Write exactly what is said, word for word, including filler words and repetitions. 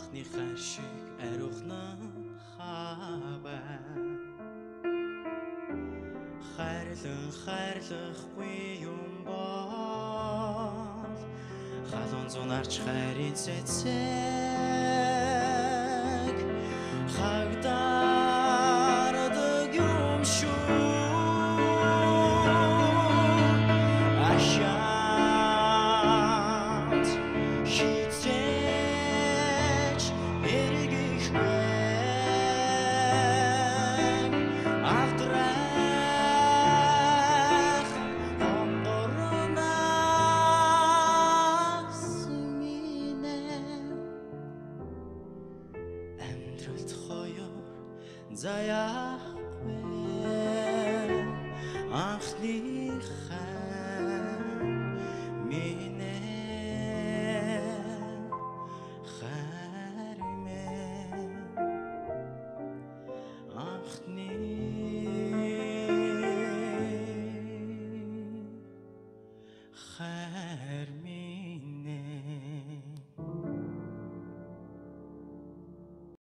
анхны хашиг ариухнан хаваа хайрлан хайрлахгүй юм бол халуун зунаарч хайрын цэцэг хагдардаг юм шүү ашаат хизээч эргэхгүй авдрах хонгорнаас минь амьдралд хоёо заяахгүй анхны хайр минь хайр минь анхны хайр минь